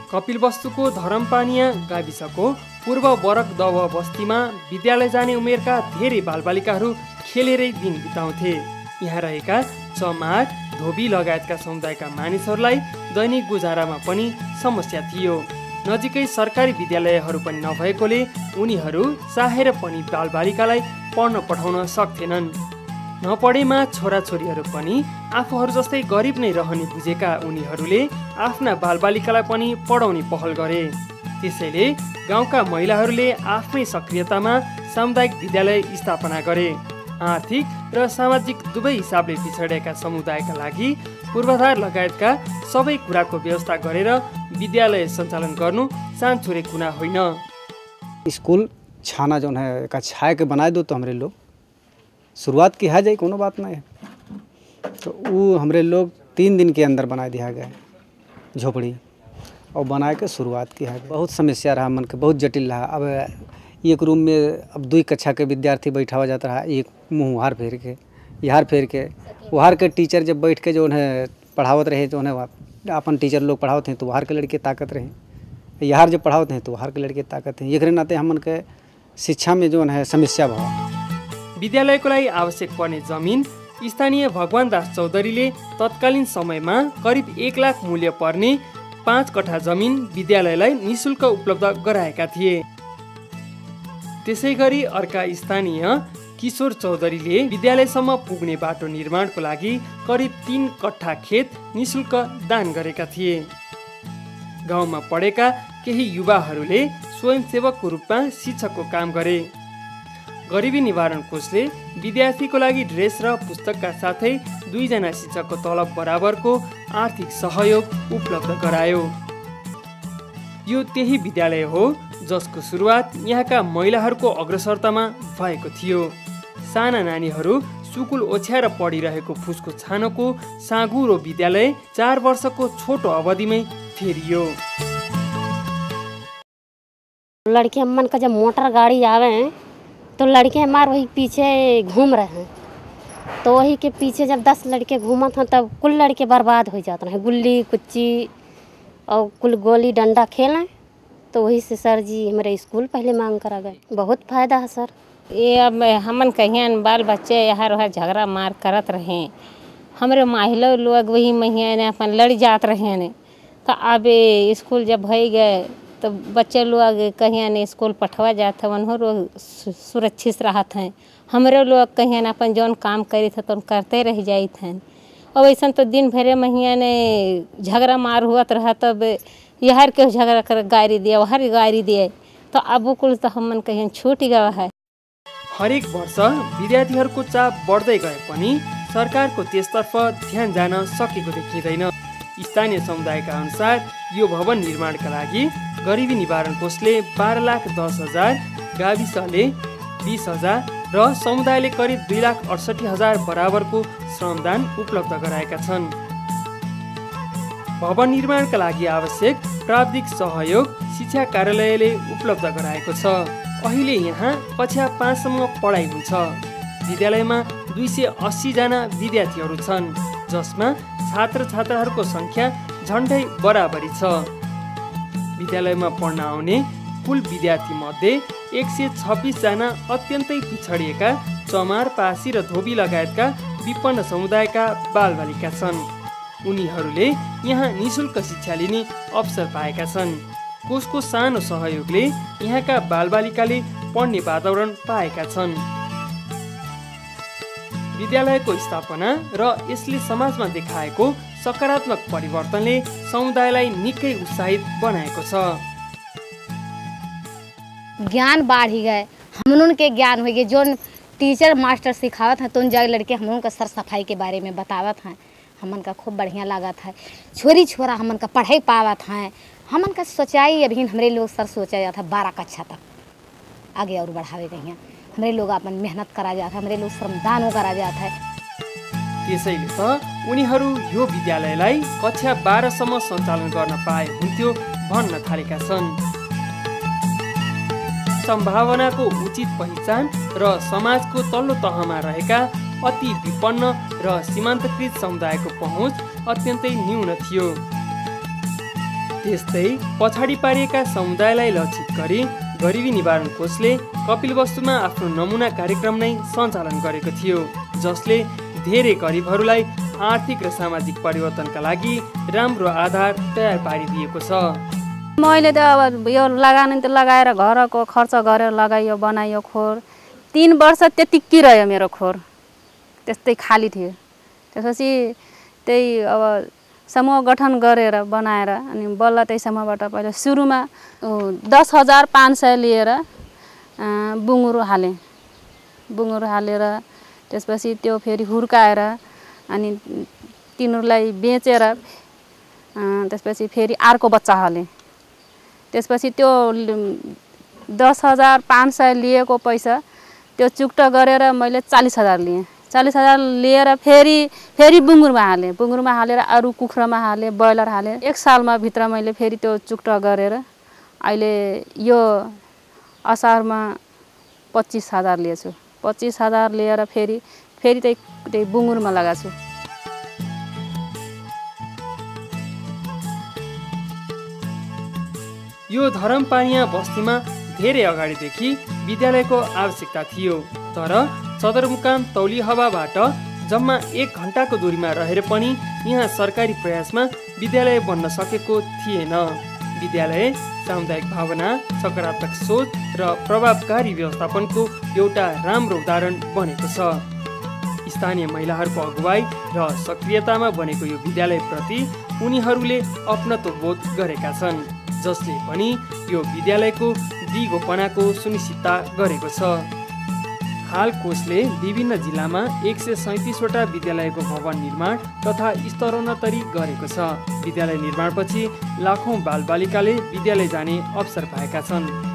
कपिलवस्तुको धरमपानिया गाविसको पूर्व बरक दव बस्तीमा विद्यालय जाने उमेरका धेरै बालबालिकाहरू खेलेरै दिन बिताउँथे। यहाँ रहेका चमार, धोबी लगायतका समुदायका मानिसहरूलाई दैनिक गुजारामा पनि समस्या थियो। नजिकै सरकारी विद्यालयहरू पनि नभएकोले उनीहरू चाहेर पनि बालबालिकालाई पढ्न पठाउन सक्थेनन्। नपढेमा छोराछोरीहरू पनि आफूहरू जस्तै गरिब नै रहने बुझेका उनीहरूले आफ्ना बालबालिकालाई पनि पढाउने पहल गरे। त्यसैले गाउँका महिलाहरूले आफ्नै सक्रियतामा सामुदायिक विद्यालय स्थापना गरे। आर्थिक र सामाजिक दुवै हिसाबले पिछडिएका समुदायका लागि पूर्वाधार लगायतका सबै कुराको व्यवस्था गरेर विद्यालय सञ्चालन गर्नु सानछुरे कुरा होइन। स्कूल छाना जो है का छाया के बनाए दो तो हमरे लोग शुरुआत किया जाए, कोनो बात नहीं है। तो वो हमरे लोग 3 दिन के अंदर बना दिया गया झोपड़ी और बना के शुरुआत किया गया। बहुत समस्या रहा, मन के बहुत जटिल रहा। अब एक रूम में अब 2 कक्षा के विद्यार्थी बैठा हुआ जाता रहा, एक मुँह हार फेर के यहाँ फेर के वहार के टीचर जब बैठ के जो है पढ़ावत रहे, जो है अपन टीचर लोग पढ़ावत हैं तो वहार के लड़के ताकत रहे, यहाँ जब पढ़ावत हैं तो वहार के लड़के ताकत हैं। एक नाते हमन के शिक्षा में जो है समस्या भाव। विद्यालयको लागि आवश्यक पर्ने जमिन स्थानीय भगवान दास चौधरीले तत्कालीन समयमा करिब 1 लाख मूल्य पर्ने 5 कट्ठा जमिन विद्यालयलाई निःशुल्क उपलब्ध गराएका थिए। त्यसैगरी अर्का स्थानीय किशोर चौधरीले विद्यालयसम्म पुग्ने बाटो निर्माणको लागि करिब 3 कट्ठा खेत निःशुल्क दान गरेका थिए। गाउँमा पढेका केही युवाहरूले स्वयंसेवकको रूपमा शिक्षकको काम गरे। गरिबी निवारण कोषले विद्यार्थीको लागि ड्रेस र पुस्तकका साथै 2 जना शिक्षकको तलब बराबरको आर्थिक सहयोग उपलब्ध गरायो। यो त्यही विद्यालय हो जसको सुरुवात यहाँका महिलाहरूको अग्रसरतामा भएको थियो। साना नानीहरू सुकुल ओछ्याएर पढिरहेको फुसको छानोको साँगुरो विद्यालय 4 वर्षको छोटो अवधिमै फेरियो। लड़के मन का जब मोटर गाड़ी आवे हैं तो लड़के हमारे वही पीछे घूम रहे हैं, तो वही के पीछे जब 10 लड़के घूमत हैं तब कुल लड़के बर्बाद हो जाते हैं। गुल्ली कुच्ची और कुल गोली डंडा खेलें, तो वही से सर जी हमारे स्कूल पहले मांग करा गए। बहुत फायदा है सर। ये अब हमन कहियन बाल बच्चे यहाँ वहाँ झगड़ा मार करत रहे, हमारे महिला लोग वही महिया अपन लड़ जात रहे ने। तो अब स्कूल जब भई गए तो बच्चे लोग कहीं स्कूल पठवा जाते हैं, लोग सुरक्षित रहत हैं। हमारे लोग कहीं अपन जौन काम करे थे तो करते रह जाते हैं। और वैसा तो दिन भरे महिया ने झगड़ा मार हुआ रहा, तब यहर के झगड़ा कर गाड़ी दिया वहर गाड़ी दिए, तो अब कुल तो हमन कहीं छूट गया है। हरेक वर्ष विद्यार्थीहरूको चाप बढ्दै गए पनि सरकारको त्यसतर्फ ध्यान जान सकेको देखिँदैन। स्थानीय समुदायका अनुसार यो भवन निर्माणका लागि गरिबी निवारण कोषले 12,10,000, गाविसले 20,000 र समुदायले करिब 2,68,000 बराबरको श्रमदान उपलब्ध गराएका छन्। भवन निर्माणका लागि आवश्यक प्राविधिक सहयोग शिक्षा कार्यालयले उपलब्ध गराएको छ। अहिले यहाँ कक्षा 5 सम्म पढाइ हुन्छ। विद्यालयमा 280 जना विद्यार्थीहरू छन्, जसमा छात्र छात्राहरूको संख्या झन्डै बराबरी छ। विद्यालयमा पढ्न आउने कुल विद्यार्थी मध्ये 126 जना अत्यन्तै पिछडिएका चमार, पासी र धोबी लगायतका विपन्न समुदायका बालबालिका छन्। उनीहरूले यहाँ निःशुल्क शिक्षा लिने अवसर पाएका छन्। कोषको सानो सहयोगले यहाँका बालबालिकाले पढ्ने वातावरण पाएका छन्। विद्यालयको स्थापना र यसले समाजमा देखाएको सकारात्मक परिवर्तनले समुदायलाई निकै उत्साहित बनाएको छ। ज्ञान बढ़ ही गए, हम के ज्ञान हो गए। जो टीचर मास्टर सिखावत हैं तो उन जगह लड़के हम का सर सफाई के बारे में बतावत हैं, हमन का खूब बढ़िया लागत है। छोरी छोरा हमन का पढ़ाई पावत हैं। हमन का सोचाई अभी हमारे लोग सर सोचा जाता है 12 कक्षा तक आगे और बढ़ावे गई हैं। हमारे लोग अपन मेहनत करा जाता है, हमारे लोग श्रमदान करा जाता है। त्यसैले त उनीहरू यो विद्यालयलाई कक्षा 12 सम्म सञ्चालन गर्न पाए हुन्थ्यो भन्न थालेका छन्। सम्भावनाको उचित पहिचान र समाजको तल्लो तहमा रहेका अति विपन्न र सीमान्तकृत समुदायको पहुँच अत्यन्तै न्यून थियो। त्यस्तै पछाडि पारिएका समुदायलाई लक्षित गरी गरिबी निवारण कोषले कपिलवस्तुमा आफ्नो नमुना कार्यक्रम नै सञ्चालन गरेको थियो, जसले धेरै गरिबहरूलाई आर्थिक र सामाजिक परिवर्तनका लागि राम्रो आधार तयार पारिदिएको छ। मैले त अब यो लगानी त लगाएर घरको खर्च गरेर लगाइयो, बनाइयो खोर। 3 वर्ष त्यतिकै रह्यो मेरो खोर, त्यस्तै खाली थियो। त्यसपछि त्यही अब समूह गठन गरेर बनाएर अनि बल्ल त्यही समूहबाट पहिला सुरुमा 10,500 लिएर बुङ्गुरो हालेर त्यसपछि त्यो फेरि हुर्काएर अनि तिनीहरूलाई बेचेर त्यसपछि फेरि अर्को बच्चा हालेँ। त्यसपछि त्यो 10,500 लिएको पैसा त्यो चुक्ता गरेर मैले 40,000 लिएँ। 40,000 लिएर फेरि बुङ्गुरमा हालेर अरू कुखुरामा हालेँ, ब्रोइलर हालेँ। 1 सालमा भित्र मैले फेरि त्यो चुक्ता गरेर अहिले यो असारमा 25,000 लिएछु। 25,000 लिएर फेरि त्यही बुङ्गुरमा लगाएको छु। यो धरमपानिया बस्तीमा धेरै अगाडिदेखि विद्यालयको आवश्यकता थियो, तर सदरमुकाम तौलिहवाबाट जम्मा 1 घण्टाको दूरीमा रहेर पनि यहाँ सरकारी प्रयासमा विद्यालय बन्न सकेको थिएन। विद्यालय सामुदायिक भावना, सकारात्मक सोच र प्रभावकारी व्यवस्थापनको एउटा राम्रो उदाहरण बनेको छ। स्थानीय महिलाहरूको अगुवाई र सक्रियतामा बनेको यो विद्यालयप्रति उनीहरूले अपनत्व बोध गरेका छन्, जसले पनि यो विद्यालयको दिगोपनाको सुनिश्चितता गरेको छ। हाल कोषले विभिन्न जिल्लामा 137वटा विद्यालयको भवन निर्माण तथा स्तरोन्नति गरेको छ। विद्यालय निर्माणपछि लाखौं बालबालिकाले विद्यालय जाने अवसर पाएका छन्।